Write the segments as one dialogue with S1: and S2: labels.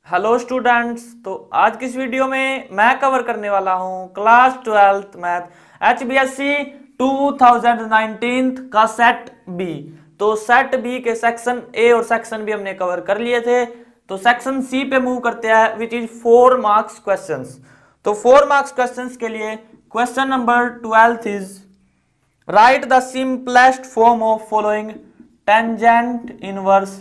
S1: Hello students. तो आज की इस वीडियो में मैं कवर करने वाला हूं क्लास 12th मैथ HBSE 2019 का सेट बी। तो सेट बी के सेक्शन ए और सेक्शन बी हमने कवर कर लिए थे। तो सेक्शन सी पे मूव करते हैं विच इज 4 मार्क्स क्वेश्चंस। तो 4 मार्क्स क्वेश्चंस के लिए question number 12 is write the simplest form of following tangent inverse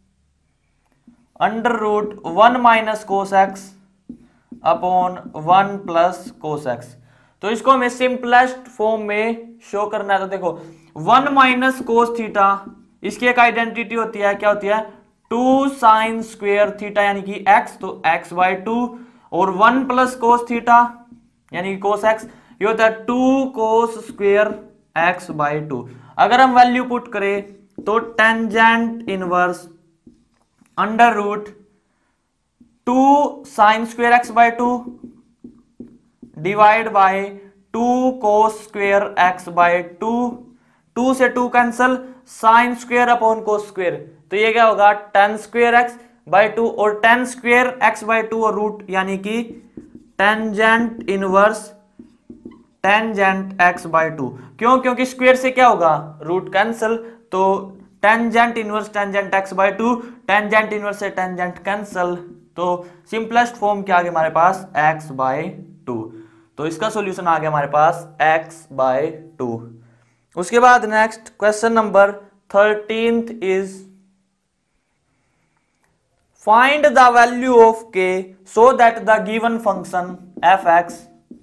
S1: under root 1 minus cos x upon 1 plus cos x. तो इसको हमें सिंपलेस्ट फॉर्म में शो करना है। तो देखो 1 माइनस कोस थीटा, इसकी एक आइडेंटिटी होती है, क्या होती है 2 साइन स्क्वेयर थीटा यानी कि x, तो x बाई 2 और 1 प्लस कोस थीटा यानी कि कोस x, ये होता है 2 कोस स्क्वेयर x बाई 2। अगर हम वैल्यू पुट करें तो tangent inverse under root 2 sine square x by 2 divide by 2 cos square x by 2, 2 से 2 cancel, sine square upon cos square, तो ये क्या होगा टेन स्क्वेयर एक्स बाई 2 और टेन स्क्वेयर एक्स बाई 2 और रूट यानी कि tangent inverse tangent x by 2। क्यों? क्योंकि स्क्वेयर से क्या होगा रूट कैंसल, तो tangent inverse tangent x by 2, tangent inverse से टेंजेंट कैंसल, तो सिंपलेस्ट फॉर्म क्या आ गया हमारे पास x बाई 2। तो इसका सॉल्यूशन आ गया हमारे पास x बाई 2। उसके बाद next question number 13th is find the value of k so that the given function f(x)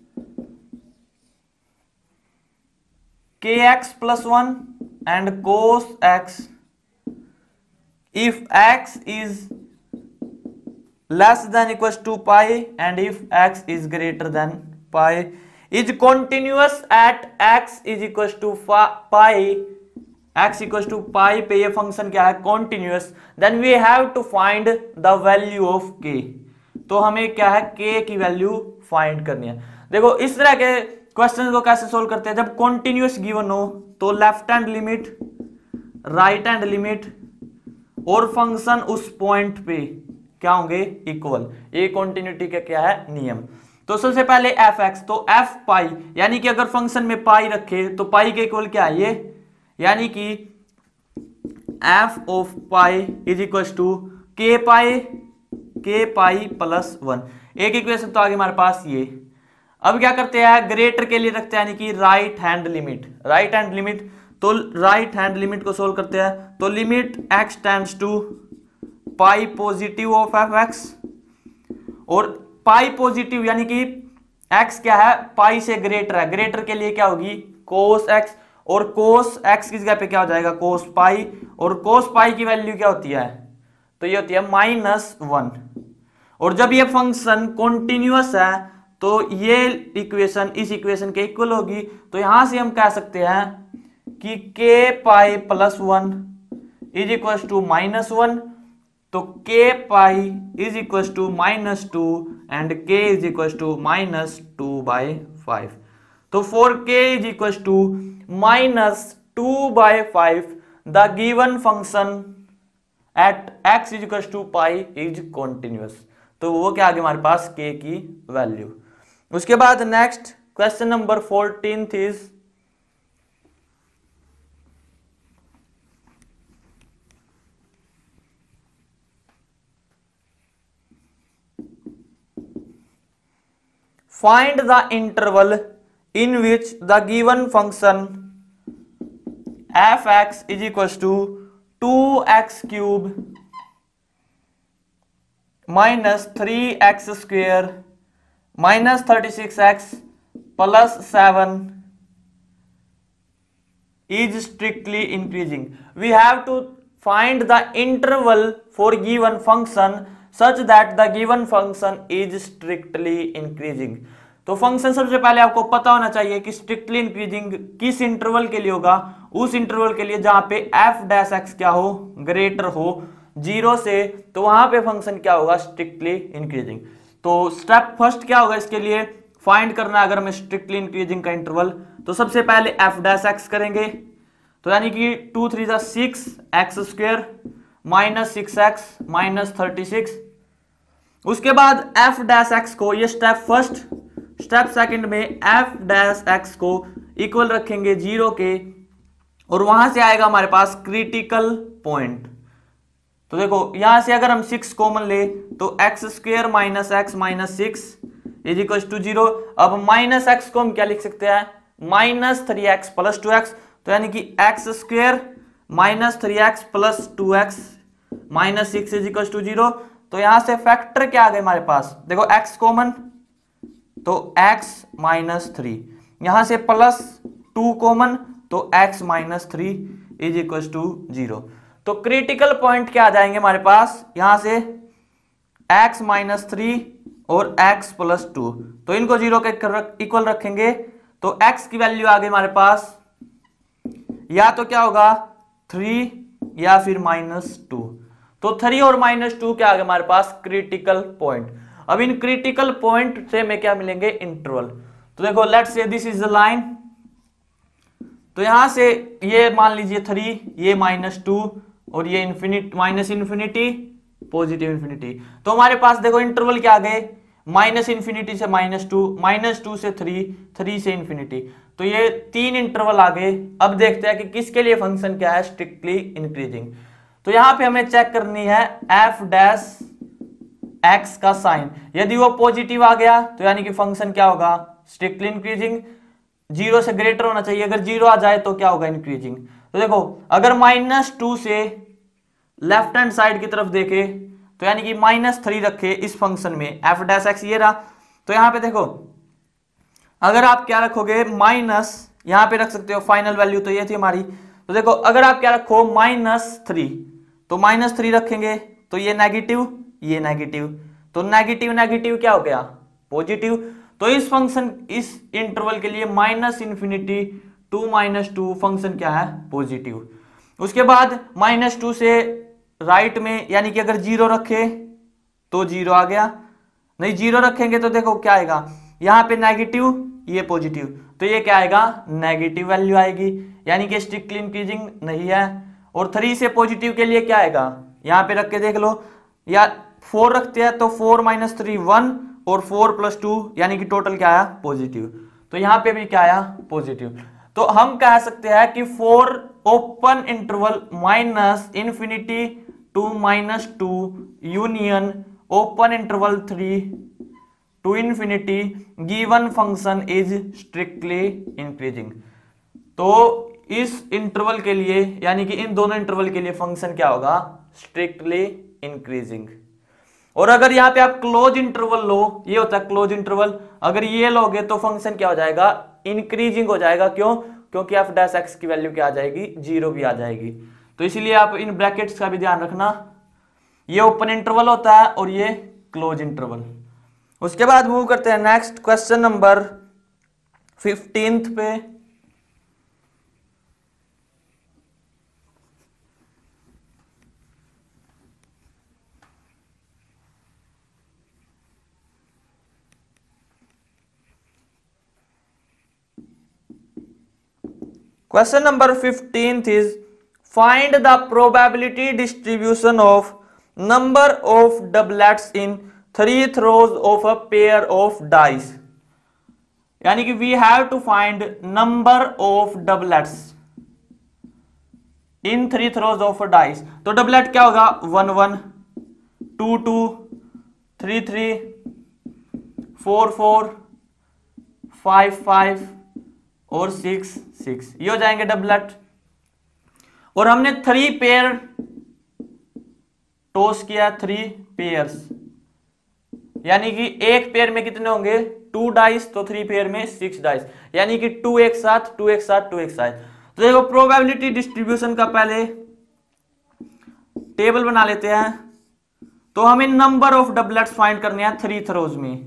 S1: kx plus 1 and cos x if x is less than equals to pi and if x is greater than pi is continuous at x is equals to pi, x equals to pi पे ये function क्या है continuous, then we have to find the value of k। तो हमें क्या है k की value find करनी है। देखो इस तरह के क्वेश्चन को कैसे सोल्व करते हैं, जब कॉन्टिन्यूअस गिवन हो तो left hand limit right hand limit और फंक्शन उस पॉइंट पे क्या होंगे इक्वल। ये कॉन्टिन्यूटी का क्या है नियम। तो सबसे पहले f(x) तो f पाई यानी कि अगर फंक्शन में पाई रखे तो पाई के इक्वल क्या है ये, यानी कि f of pi is equal to k pi plus 1। एक इक्वेशन तो आगे हमारे पास ये। अब क्या करते हैं ग्रेटर के लिए रखते हैं यानी कि राइट हैंड लिमिट, तो राइट हैंड लिमिट को सोल्व करते हैं। तो limit x tends to pi positive of f(x) और पाई पॉजिटिव यानी कि x क्या है पाई से ग्रेटर है, ग्रेटर के लिए क्या होगी cos x और cos x की जगह पे क्या हो जाएगा cos पाई, और cos पाई की वैल्यू क्या होती है तो ये होती है -1। और जब ये फंक्शन कॉन्टिन्यूअस है तो ये इक्वेशन इस इक्वेशन के इक्वल होगी। तो यहां से हम कह सकते हैं कि k pi plus 1 is equal to -1, तो k pi is equal to -2 and k is equal to -2/5। तो for k is equal to -2/5 the given function at x is equal to pi is continuous. तो वो क्या आ गया हमारे पास k की value. उसके बाद next question number 14th is find the interval in which the given function f(x) is equals to 2x cube minus 3x square minus 36x plus 7 is strictly increasing. We have to find the interval for given function such that the given function is strictly increasing. तो function सबसे पहले आपको पता होना चाहिए कि strictly increasing किस interval के लिए होगा, उस इंटरवल के लिए जहां पे f(x) क्या हो ग्रेटर हो 0 से, तो वहां पे फंक्शन क्या होगा स्ट्रिक्टली इंक्रीजिंग। तो स्टेप फर्स्ट क्या होगा इसके लिए फाइंड करना अगर हमें स्ट्रिक्टली इंक्रीजिंग का इंटरवल, तो सबसे पहले f(x) करेंगे, तो यानी कि 2 3 6 x² -6x -36 उसके बाद एफ डैश एक्स को, ये स्टेप फर्स्ट, स्टेप सेकंड में एफ डैश एक्स को इक्वल रखेंगे 0 के, और वहां से आएगा हमारे पास क्रिटिकल पॉइंट। तो देखो यहां से अगर हम 6 कॉमन ले तो x square minus x minus 6 is equal to 0। अब माइनस एक्स को हम क्या लिख सकते हैं, माइनस 3x प्लस 2x, तो यानी कि x square minus 3x plus 2x minus 6 is equal to 0। तो यहां से फैक्टर क्या आ गए हमारे पास, देखो x कॉमन, तो x माइनस 3, यहां से प्लस 2 कॉमन, तो x minus 3 is equal to 0। तो क्रिटिकल पॉइंट क्या आ जाएंगे हमारे पास, यहां से x माइनस 3 और x प्लस 2, तो इनको 0 के इक्वल रखेंगे, तो x की वैल्यू आ गई हमारे पास, या तो क्या होगा 3 या फिर -2। तो 3 और -2 क्या आ गया हमारे पास, क्रिटिकल पॉइंट। अब इन क्रिटिकल पॉइंट से हमें क्या मिलेंगे, इंटरवल। तो देखो let's say this is the line, तो यहां से ये मान लीजिए 3, ये -2 और ये infinity minus infinity positive infinity. तो हमारे पास देखो इंटरवल क्या आ गए, माइनस इन्फिनिटी से -2 से 3 से इन्फिनिटी। तो ये 3 इंटरवल आ गए। अब देखते हैं कि किसके लिए फंक्शन क्या है, स्ट्रिक्टली इंक्रीजिंग। तो यहां पे हमें चेक करनी है एफ डैश एक्स का साइन, यदि वो पॉजिटिव आ गया तो यानी कि फंक्शन क्या होगा, स्ट्रिक्टली इंक्रीजिंग, 0 से ग्रेटर होना चाहिए, अगर 0 आ जाए तो क्या होगा, इंक्रीजिंग। तो देखो अगर -2 से लेफ्ट हैंड साइड की तरफ देखे तो यानी कि -3 रखे इस फंक्शन में, एफ डैश एक्स ये रहा। तो यहां पे देखो अगर आप क्या रखोगे, माइनस, यहां पे रख सकते हो फाइनल वैल्यू, तो ये थी हमारी। तो देखो अगर आप क्या रखो -3, तो -3 रखेंगे तो ये नेगेटिव, ये नेगेटिव, तो नेगेटिव नेगेटिव क्या हो गया, पॉजिटिव। तो इस फंक्शन, इस इंटरवल के लिए -इन्फिनिटी टू -2 फंक्शन क्या है, पॉजिटिव। उसके बाद -2 से राइट में, यानी कि अगर 0 रखे तो 0 आ गया, नहीं 0 रखेंगे तो देखो क्या आएगा, यहां पे नेगेटिव, ये पॉजिटिव, तो ये क्या आएगा, नेगेटिव वैल्यू आएगी, यानी कि स्ट्रिक्टली इंक्रीजिंग नहीं है। और 3 से पॉजिटिव के लिए क्या आएगा, यहां पे रख के देख लो, या 4 रखते हैं तो 4 - 3 1 और 4 + 2 यानी कि टोटल क्या आया, पॉजिटिव। तो यहां पे भी क्या आया, पॉजिटिव। तो हम कह सकते हैं कि 4 open interval -infinity to -2 union open interval 3 to infinity given function is strictly increasing. तो इस इंटरवल के लिए, यानी कि इन दोनों इंटरवल के लिए फंक्शन क्या होगा, स्ट्रिक्टली इंक्रीजिंग। और अगर यहां पे आप क्लोज इंटरवल लो, ये होता है क्लोज इंटरवल, अगर ये लोगे तो फंक्शन क्या हो जाएगा, इंक्रीजिंग हो जाएगा। क्यों, क्योंकि एफ डैश एक्स की वैल्यू क्या आ जाएगी, 0 भी आ जाएगी। तो इसलिए आप इन ब्रैकेट्स का भी ध्यान रखना, ये ओपन इंटरवल होता है और ये क्लोज इंटरवल। उसके बाद मूव करते हैं नेक्स्ट क्वेश्चन नंबर 15 पे। Question number 15th is find the probability distribution of number of doublets in 3 throws of a pair of dice। यानी कि we have to find number of doublets in 3 throws of a dice। तो doublet क्या होगा, 1 1 2 2 3 3 4 4 5 5 और 6 6, ये हो जाएंगे doublet. और हमने 3 पेयर टॉस किया, 3 पेयर्स, यानी कि एक पेयर में कितने होंगे, 2 डाइस, तो 3 पेयर में 6 डाइस, यानी कि 2 एक साथ 2 एक साथ 2 एक साथ। तो देखो प्रोबेबिलिटी डिस्ट्रीब्यूशन का पहले टेबल बना लेते हैं। तो हमें नंबर ऑफ डबलेट्स फाइंड करने हैं 3 थ्रोज में।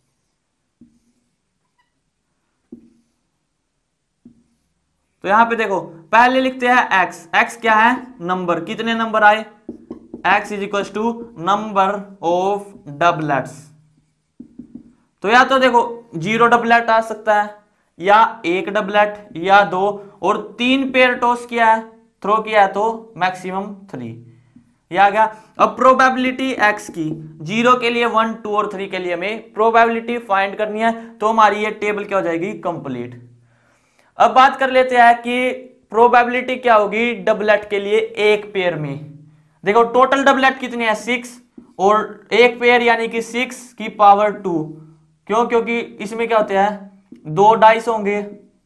S1: तो यहां पे देखो पहले लिखते हैं x, x क्या है, नंबर, कितने नंबर आए, x is equal to number of doublets. तो या तो देखो 0 डबलेट आ सकता है, या 1 डबलेट, या 2, और 3 पेयर टॉस किया है, थ्रो किया है तो मैक्सिमम 3, ये आ गया। अब प्रोबेबिलिटी एक्स की 0 के लिए 1 2 और 3 के लिए हमें प्रोबेबिलिटी फाइंड करनी है, तो हमारी ये टेबल क्या हो जाएगी, कंप्लीट। अब बात कर लेते हैं कि प्रोबेबिलिटी क्या होगी डबलेट के लिए एक पेयर में। देखो टोटल डबलेट कितने हैं 6 और एक पेयर यानी कि 6 की पावर 2। क्यों, क्योंकि इसमें क्या होते हैं 2 डाइस होंगे,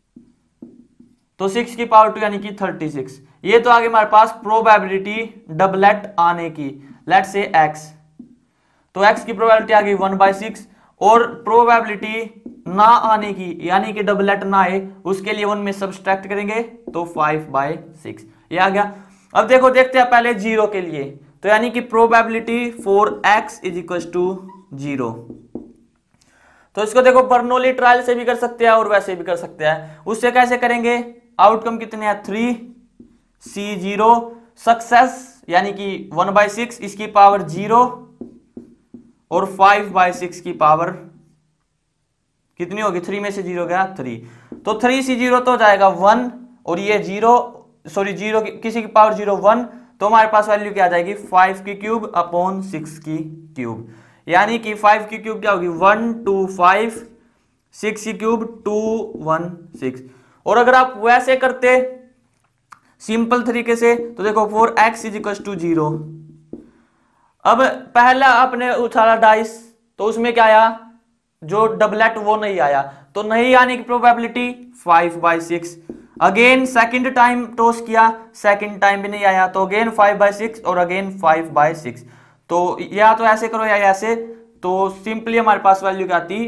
S1: तो 6 की पावर 2 यानी कि 36। ये तो आगे हमारे पास प्रोबेबिलिटी डबलेट आने की, लेट्स से x, तो x की प्रोबेबिलिटी आ गई 1/6 और प्रोबेबिलिटी ना आने की यानी कि डबलेट ना आए उसके लिए 1 में सब्सट्रैक्ट करेंगे तो 5/6 ये आ गया। अब देखो देखते हैं पहले 0 के लिए, तो यानी कि probability for x is equal to 0। तो इसको देखो बर्नौली ट्रायल से भी कर सकते हैं और वैसे भी कर सकते हैं। उससे कैसे करेंगे, आउटकम कितने हैं 3C0 सक्सेस यानी कि 1/6 इसकी पावर 0 और 5/6 की पावर कितनी होगी, 3 में से 0 गया 3, तो 3C0 तो हो जाएगा 1 और ये 0 सॉरी 0 किसी की पावर 0 1, तो हमारे पास वैल्यू क्या आ जाएगी 5 की क्यूब अपॉन 6 की क्यूब, यानी कि 5 की क्यूब क्या होगी 1 2 5, 6 की क्यूब 2 1 6। और अगर आप वैसे करते सिंपल तरीके से तो देखो for x is equal to 0। अब पहला आपने उछाला डाइस तो उसमें क्या आया, जो डबलेट वो नहीं आया, तो नहीं आने की probability 5/6। Again second time toss किया, सेकंड टाइम भी नहीं आया, तो अगेन 5/6 और अगेन 5/6। तो या तो ऐसे करो या ऐसे, तो सिंपली हमारे पास वैल्यू क्या आती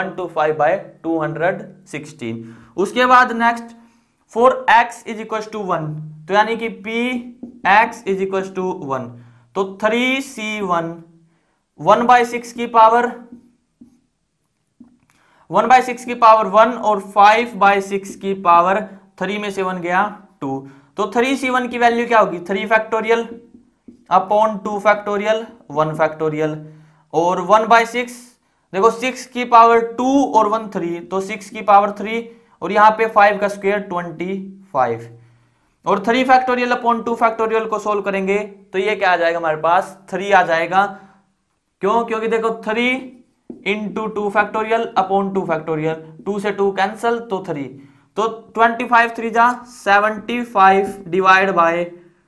S1: 125/216। उसके बाद next for x is equal to 1, तो यानी कि p x is equal to 1, तो 3C1 1/6 की पावर 1/6 की पावर 1 और 5/6 की पावर 3 में से 1 गया 2, तो 3C1 की वैल्यू क्या होगी 3 फैक्टोरियल अपॉन 2 फैक्टोरियल 1 फैक्टोरियल और 1/6 देखो 6 की पावर 2 और 1 3, तो 6 की पावर 3 और यहाँ पे 5 का स्क्वायर 25 और 3 फैक्टोरियल अपॉन 2 फैक्टोरियल को सोल्व करेंगे तो ये क्या आ जाएगा हमारे पास 3 आ जाएगा। क्यों, क्योंकि देखो 3 इंटू 2 फैक्टोरियल अपॉन 2 फैक्टोरियल, 2 से 2 कैंसल तो 3, तो 25 3 जा 75 डिवाइड बाय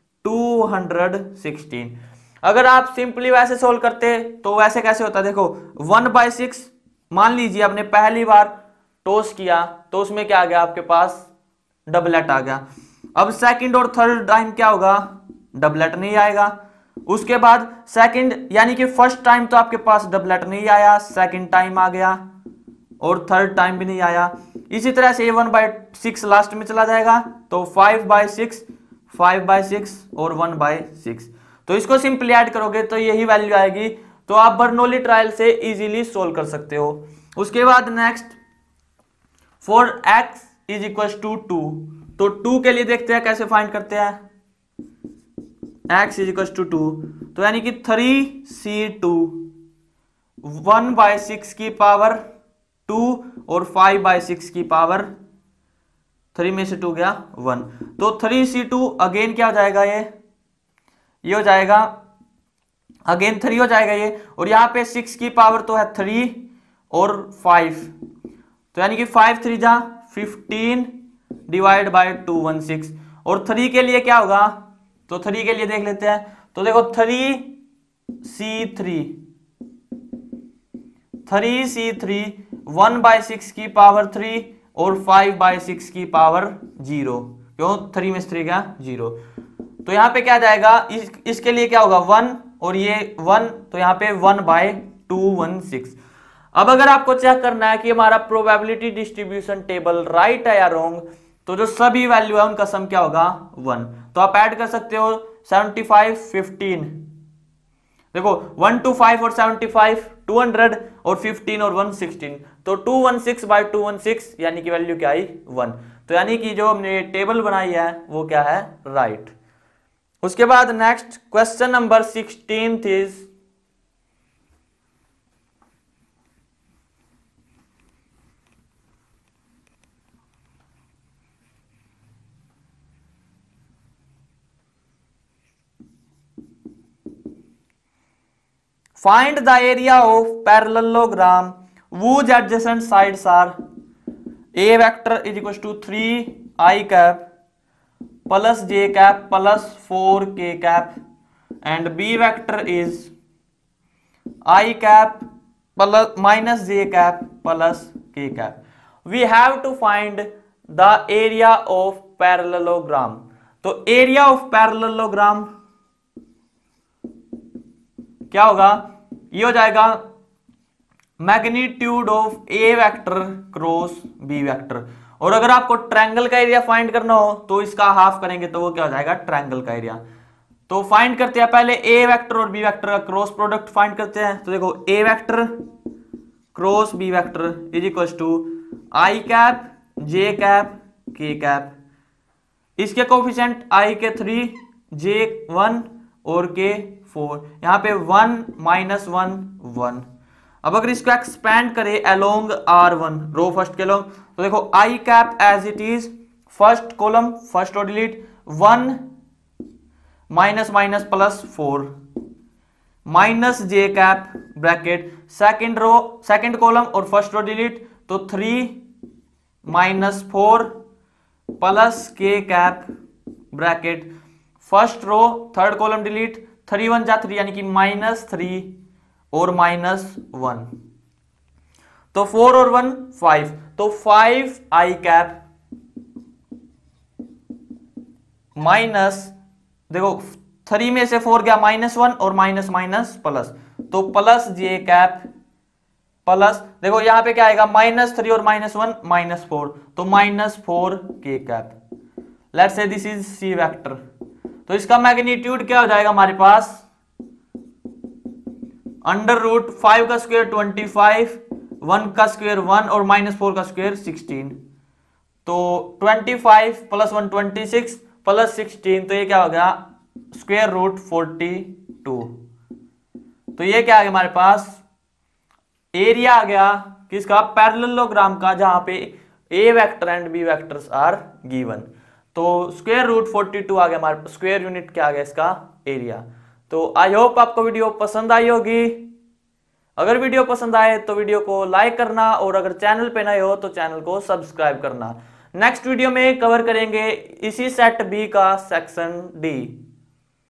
S1: 216। अगर आप सिंपली वैसे सोल्व करते तो वैसे कैसे होता, देखो 1/6 मान लीजिए आपने पहली बार टॉस किया तो उसमें क्या आ गया आपके पास डबलेट आ गया। अब सेकंड और थर्ड टाइम क्या होगा, डबलेट नहीं आएगा। उसके बाद सेकंड यानी कि फर्स्ट टाइम तो आपके पास डबलेट नहीं आया, सेकंड टाइम आ गया और थर्ड टाइम भी नहीं आया। इसी तरह से 1/6 लास्ट में चला जाएगा, तो 5/6 5/6 और 1/6, तो इसको सिंपली ऐड करोगे तो यही वैल्यू आएगी। तो आप बर्नौली ट्रायल से इजीली सोल्व कर सकते हो। उसके बाद next for x is equal to 2, तो 2 के लिए देखते हैं कैसे फाइंड करते हैं। x इज इक्वल टू 2, तो यानी कि 3C2 1/6 की पावर 2 और 5/6 की पावर 3 में से 2 गया 1, तो 3C2 अगेन क्या हो जाएगा, ये हो जाएगा अगेन 3 हो जाएगा ये, और यहाँ पे 6 की पावर तो है 3 और 5, तो यानी कि 5 3 जा 15 डिवाइड बाय 216। और 3 के लिए क्या होगा, तो 3 के लिए देख लेते हैं, तो देखो 3C3 1/6 की पावर 3 और 5/6 की पावर 0, क्यों 3 में से 3 गया 0, तो यहाँ पे क्या जाएगा इसके लिए क्या होगा 1 और ये 1, तो यहाँ पे 1/216। अब अगर आपको चेक करना है कि हमारा प्रोबेबिलिटी डिस्ट्रीब्यूशन टेबल राइट है या रॉन्ग, तो जो सभी वैल्यू है उनका सम क्या होगा 1, तो आप ऐड कर सकते हो 75 15, देखो 1 2 5 और 75 200 और 15 और 116, तो 216/216 यानी कि वैल्यू क्या आई 1, तो यानी कि जो हमने टेबल बनाई है वो क्या है राइट। उसके बाद next question number 16 is find the area of parallelogram whose adjacent sides are a vector is equals to 3 I cap plus j cap plus 4 k cap and b vector is I cap plus minus j cap plus k cap. We have to find the area of parallelogram. तो area of parallelogram क्या होगा, ये हो जाएगा magnitude of a vector cross b vector. और अगर आपको triangle का एरिया फाइंड करना हो तो इसका हाफ करेंगे तो वो क्या हो जाएगा, ट्रायंगल का एरिया। तो फाइंड करते हैं पहले ए वेक्टर और बी वेक्टर का क्रॉस प्रोडक्ट फाइंड करते हैं। तो देखो a vector cross b vector is equal to i cap j cap k cap. इसके कोफिशिएंट आई के 3, जे 1 और के 4। यहां पे 1 माइनस 1 1। अब अगर इसको एक्सपैंड करें अलोंग R1 रो फर्स्ट के अलोंग, तो देखो i cap as it is first column first row delete 1 minus minus plus 4 minus j cap bracket second row second column और फर्स्ट रो डिलीट तो 3 minus 4 plus k cap bracket first row third column delete 3 1 जा 3 यानी कि minus 3 और minus 1 तो 4 और 1 5 तो 5 आई cap minus देखो 3 में से 4 गया माइनस 1 और माइनस माइनस प्लस तो प्लस जे कैप प्लस देखो यहां पे क्या आएगा माइनस 3 और माइनस 1 माइनस 4 तो minus 4 k cap. Let's say this is c vector. तो इसका मैग्नीट्यूड क्या हो जाएगा हमारे पास अंडर रूट 5 का स्क्वायर 25 1 का स्क्वायर 1 और माइनस 4 का स्क्वायर 16 तो 25 प्लस 1 26 प्लस 16 तो ये क्या हो गया स्क्वायर रूट 42। तो ये क्या आ गया हमारे पास एरिया आ गया किसका पैरेललोग्राम का जहां पे a vector and b vectors are given. तो स्क्वायर रूट 42 आ गया हमारे स्क्वायर यूनिट क्या आ गया इसका एरिया। तो आई होप आपको वीडियो पसंद आई होगी। अगर वीडियो पसंद आए तो वीडियो को लाइक करना और अगर चैनल पे नए हो तो चैनल को सब्सक्राइब करना। नेक्स्ट वीडियो में कवर करेंगे इसी सेट बी का सेक्शन डी।